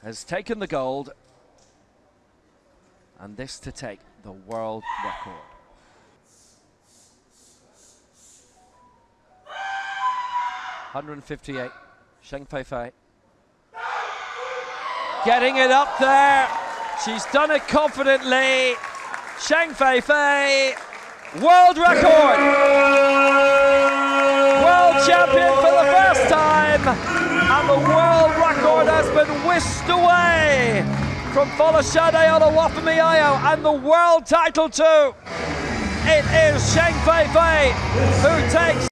has taken the gold, and this to take the world record. (158), Sheng Fei. Getting it up there. She's done it confidently. Sheng Fei, world record. World champion for the first time. And the world record has been whisked away from Folashade Oluwafemi-Ayo, and the world title too. It is Sheng Fei who takes